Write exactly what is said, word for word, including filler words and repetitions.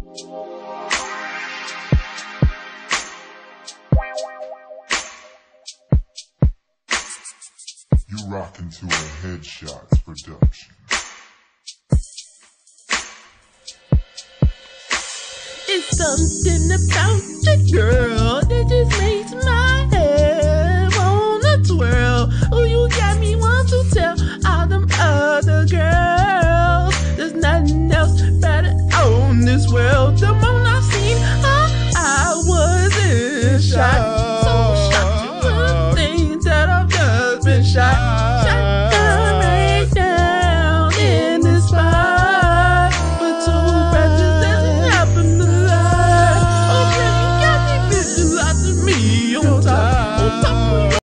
You rockin' to a Headshots production. It's something about you, girl, that just made